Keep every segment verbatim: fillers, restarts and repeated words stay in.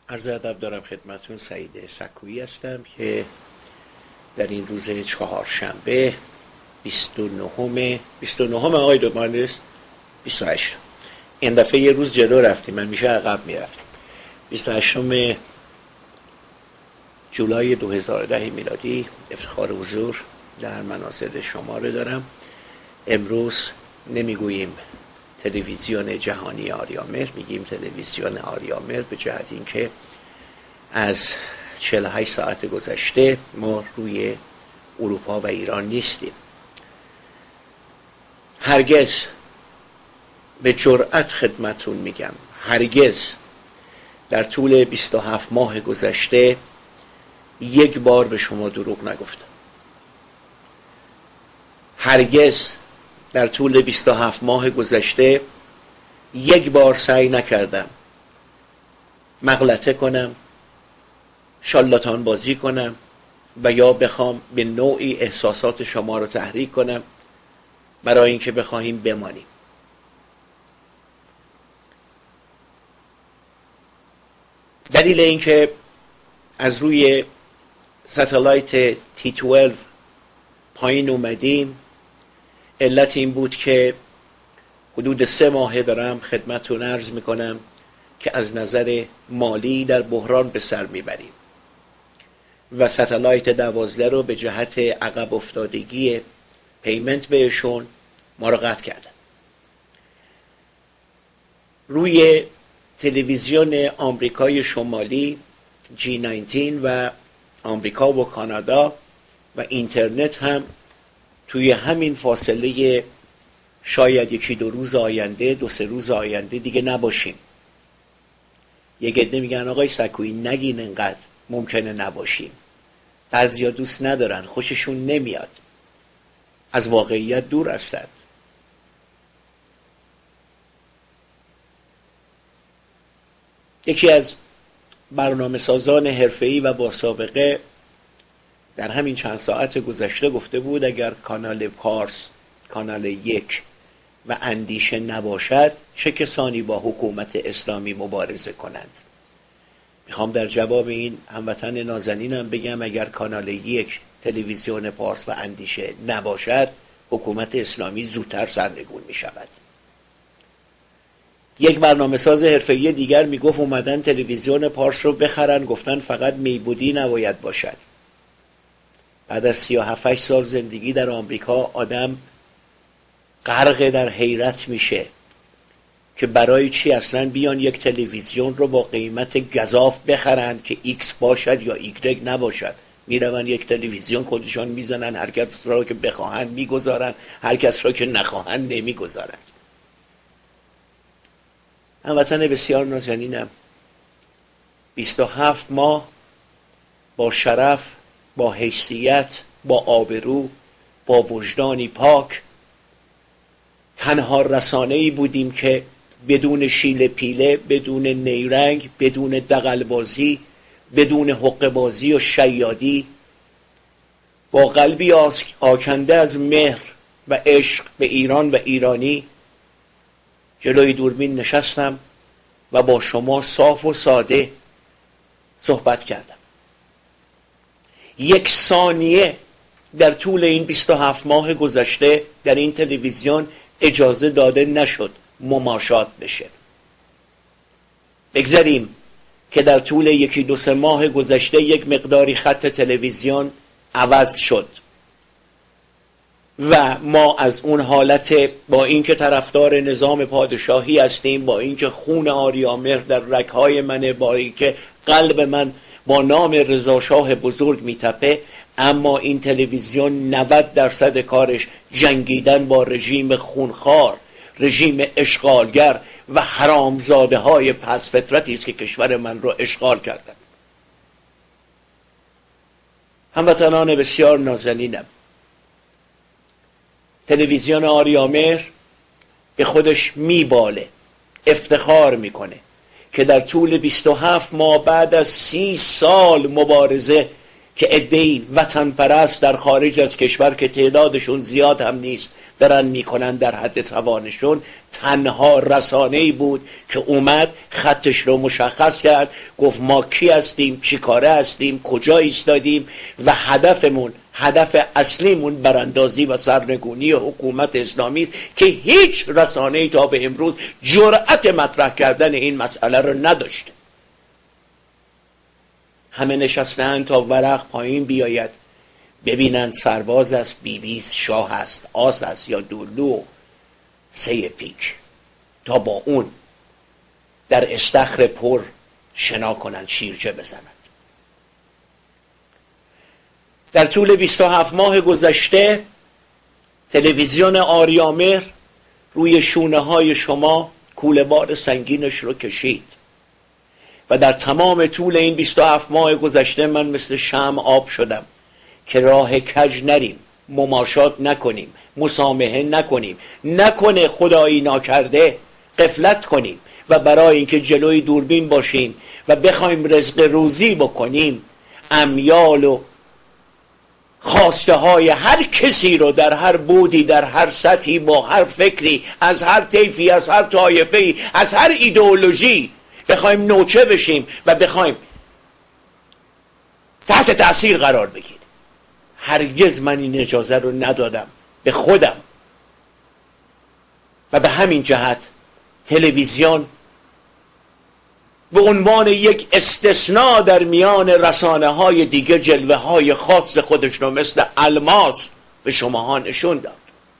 عرض ادب دارم خدمتون. سعید سکویی هستم که در این روز چهارشنبه بیست و نهم بیست و نهم آقای دو مهندس بیست و هشت، این دفعه یه روز جلو رفتیم، من میشه عقب میرفتیم. بیست و هشتم جولای دو هزار و ده میلادی افتخار حضور در منازل شما رو دارم. امروز نمیگوییم تلویزیون جهانی آریامهر، میگیم تلویزیون آریامهر به جهت اینکه از چهل و هشت ساعت گذشته ما روی اروپا و ایران نیستیم. هرگز، به جرأت خدمتون میگم، هرگز در طول بیست و هفت ماه گذشته یک بار به شما دروغ نگفتم. هرگز در طول بیست و هفت ماه گذشته یک بار سعی نکردم مغلطه کنم، شالاتان بازی کنم و یا بخوام به نوعی احساسات شما رو تحریک کنم برای اینکه بخواهیم بمانیم. دلیل اینکه از روی ستلایت تی دوازده پایین اومدیم علت این بود که حدود سه ماه دارم خدمتتون عرض میکنم که از نظر مالی در بحران به سر میبریم و ستلایت دوازده رو به جهت عقب افتادگی پیمنت بهشون ما رو قطع کردن. روی تلویزیون آمریکای شمالی جی نوزده و آمریکا و کانادا و اینترنت هم توی همین فاصله شاید یکی دو روز آینده، دو سه روز آینده دیگه نباشیم. یک عده میگن آقای سکویی نگین انقدر ممکنه نباشیم. بعضیا دوست ندارن، خوششون نمیاد، از واقعیت دور هستند. یکی از برنامه سازان حرفه‌ای و با سابقه در همین چند ساعت گذشته گفته بود اگر کانال پارس، کانال یک و اندیشه نباشد چه کسانی با حکومت اسلامی مبارزه کنند؟ میخوام در جواب این هموطن نازنینم بگم اگر کانال یک، تلویزیون پارس و اندیشه نباشد حکومت اسلامی زودتر سرنگون میشود. یک برنامه ساز حرفه‌ای دیگر میگفت اومدن تلویزیون پارس رو بخرن، گفتن فقط میبودی نباید باشد. بعد از سی و هفت سال زندگی در آمریکا آدم غرق در حیرت میشه که برای چی اصلا بیان یک تلویزیون رو با قیمت گزاف بخرند که ایکس باشد یا ایگرگ نباشد. میروند یک تلویزیون خودشان میزنن، هر کس را که بخواهن میگذارن، هر کس را که نخواهن نمیگذارن. هموطن بسیار نازنینم، بیست و هفت ماه با شرف، با حیثیت، با آبرو، با وجدانی پاک تنها رسانه‌ای بودیم که بدون شیله پیله، بدون نیرنگ، بدون دغل‌بازی، بدون حقه‌بازی و شیادی، با قلبی آکنده از مهر و عشق به ایران و ایرانی جلوی دوربین نشستم و با شما صاف و ساده صحبت کردم. یک ثانیه در طول این بیست و هفت ماه گذشته در این تلویزیون اجازه داده نشد مماشات بشه. بگذاریم که در طول یکی دو سه ماه گذشته یک مقداری خط تلویزیون عوض شد و ما از اون حالت با اینکه طرفدار نظام پادشاهی هستیم، با اینکه خون آریامهر در رگ‌های منه، با اینکه قلب من با نام رضا شاه بزرگ میتپه، اما این تلویزیون نود درصد کارش جنگیدن با رژیم خونخوار، رژیم اشغالگر و حرامزاده های پس فطرتی است که کشور من رو اشغال کردن. هموطنان بسیار نازنینم، تلویزیون آریامهر به خودش میباله، افتخار میکنه که در طول بیست و هفت ماه بعد از سی سال مبارزه که عده‌ای وطن پرست در خارج از کشور که تعدادشون زیاد هم نیست دارن میکنن در حد توانشون، تنها رسانه‌ای بود که اومد خطش رو مشخص کرد، گفت ما کی هستیم، چی کاره هستیم، کجا ایستادیم و هدفمون، هدف اصلیمون براندازی و سرنگونی حکومت اسلامی است که هیچ رسانه‌ای تا به امروز جرأت مطرح کردن این مسئله رو نداشته. همه نشستن تا ورق پایین بیاید ببینن سرباز است، بیبیست، شاه است، آس است یا دولو، سه پیک، تا با اون در استخر پر شنا کنند، شیرجه بزنند. در طول بیست و هفت ماه گذشته تلویزیون آریامهر روی شونه های شما کوله بار سنگینش رو کشید و در تمام طول این بیست و هفت ماه گذشته من مثل شمع آب شدم که راه کج نریم، مماشات نکنیم، مسامحه نکنیم، نکنه خدایی ناکرده غفلت کنیم و برای اینکه جلوی دوربین باشیم و بخوایم رزق روزی بکنیم امیال و خواسته های هر کسی رو در هر بودی، در هر سطحی، با هر فکری، از هر طیفی، از هر طایفه‌ای، از هر ایدئولوژی بخوایم نوچه بشیم و بخوایم تحت تأثیر قرار بگیریم. هرگز من این اجازه رو ندادم به خودم و به همین جهت تلویزیون به عنوان یک استثناء در میان رسانه های دیگه جلوه های خاص خودش رو مثل الماس به شماها نشون داد.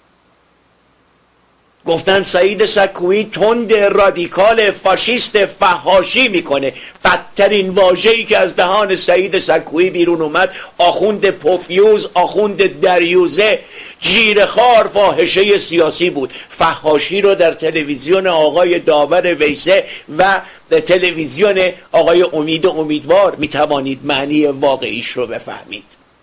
گفتن سعید سکویی تند، رادیکال، فاشیست، فحاشی میکنه. بدترین واژه‌ای که از دهان سعید سکویی بیرون اومد آخوند پوفیوز، آخوند دریوزه، جیرخوار، فاحشه سیاسی بود. فحاشی رو در تلویزیون آقای داور ویسه و در تلویزیون آقای امید امیدوار میتوانید معنی واقعیش رو بفهمید.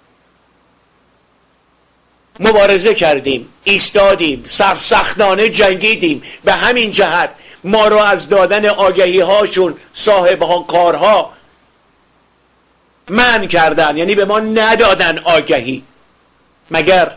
مبارزه کردیم، ایستادیم، سرسختانه جنگیدیم. به همین جهت ما رو از دادن آگهی هاشون صاحب ها کارها منع کردن، یعنی به ما ندادن آگهی. مگر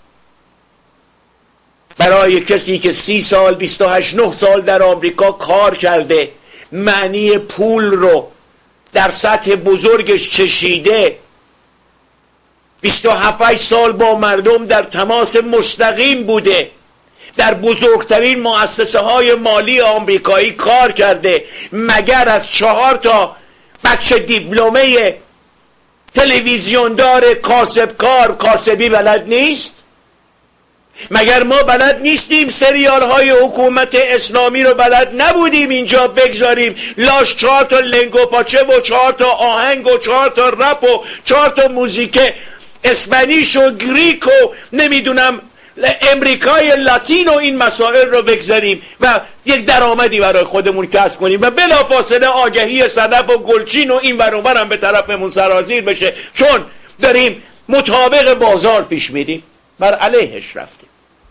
برای کسی که سی سال، بیست و هشت نه سال در آمریکا کار کرده، معنی پول رو در سطح بزرگش چشیده، بیست و هفت سال با مردم در تماس مستقیم بوده، در بزرگترین مؤسسه های مالی آمریکایی کار کرده، مگر از چهار تا بچه دیپلمه تلویزیوندار کاسبکار کاسبی بلد نیست؟ مگر ما بلد نیستیم سریال های حکومت اسلامی رو بلد نبودیم اینجا بگذاریم لاش چهار تا لنگو پاچه و چهار تا آهنگ و چهار تا رپ و چهار تا موزیک اسپانیش و گریک و نمیدونم امریکای لاتین و این مسائل رو بگذاریم و یک درآمدی برای خودمون کسب کنیم و بلافاصله آگهی صدف و گلچین و این ور اون ور هم به طرفمون سرازیر بشه، چون داریم مطابق بازار پیش میریم، بر علیهش رفتیم.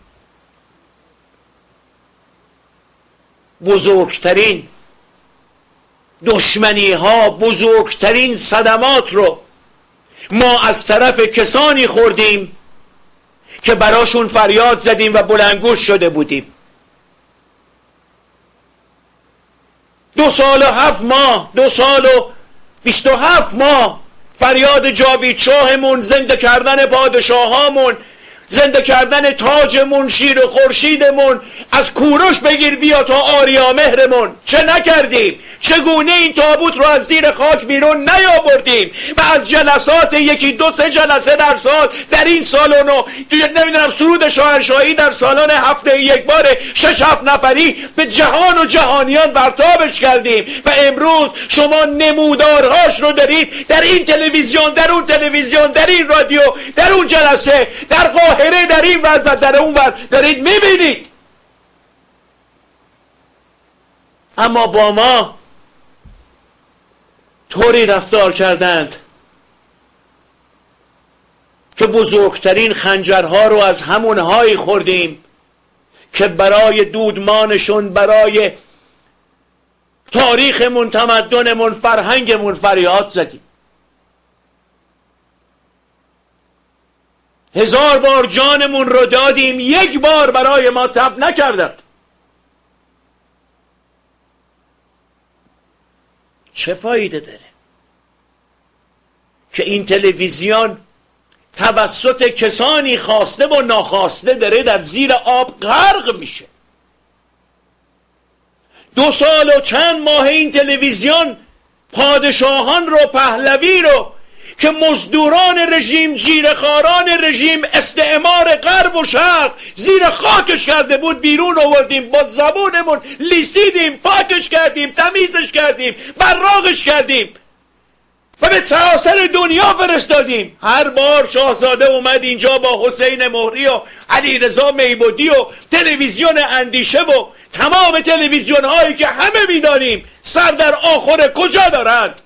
بزرگترین دشمنی ها، بزرگترین صدمات رو ما از طرف کسانی خوردیم که براشون فریاد زدیم و بلندگوش شده بودیم. دو سال و هفت ماه دو سال و بیست و هفت ماه فریاد جاوید شاهمون، زنده کردن پادشاهامون، زنده کردن تاجمون، شیر خورشیدمون، از کوروش بگیر بیا تا آریامهرمون. چه نکردیم؟ چگونه این تابوت رو از زیر خاک بیرون نیاوردیم و از جلسات یکی دو سه جلسه در سال در این سالن و نمیدونم سرود شاهنشاهی در سالن هفته یک باره شش هفت نفری به جهان و جهانیان برتابش کردیم و امروز شما نمودارهاش رو دارید در این تلویزیون، در اون تلویزیون، در این رادیو، در اون جلسه، در قاهره، در این ور و در اون ور دارید میبینید. اما با ما طوری رفتار کردند که بزرگترین خنجرها رو از همونهایی خوردیم که برای دودمانشون، برای تاریخمون، تمدنمون، فرهنگمون فریاد زدیم. هزار بار جانمون رو دادیم، یک بار برای ما تب نکردند. چه فایده داره که این تلویزیون توسط کسانی خواسته و ناخواسته داره در زیر آب غرق میشه؟ دو سال و چند ماه این تلویزیون پادشاهان رو، پهلوی رو که مزدوران رژیم، جیره‌خواران رژیم، استعمار غرب و شرق زیر خاکش کرده بود بیرون آوردیم، با زبونمون لیسیدیم، پاکش کردیم، تمیزش کردیم، براقش کردیم و به سراسر دنیا فرستادیم. هر بار شاهزاده اومد اینجا با حسین مهری و علیرضا میبودی و تلویزیون اندیشه و تمام تلویزیون هایی که همه میدانیم سر در آخر کجا دارند،